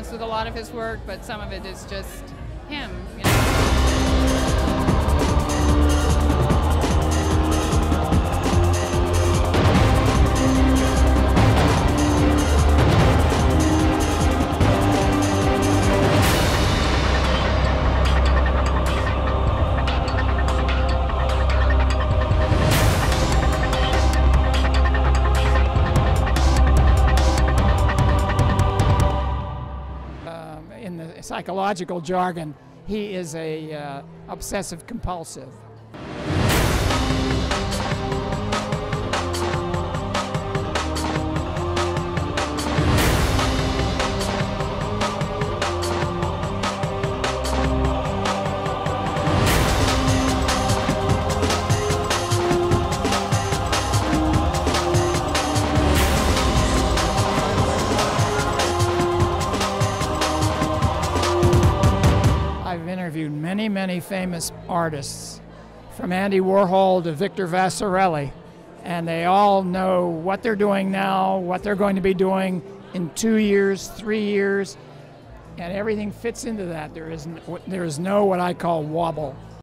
sense with a lot of his work, but some of it is just him, you know. In the psychological jargon, he is a obsessive compulsive. I've interviewed many famous artists, from Andy Warhol to Victor Vasarely, and they all know what they're doing now, what they're going to be doing in 2 years, 3 years, and everything fits into that. There is no what I call wobble.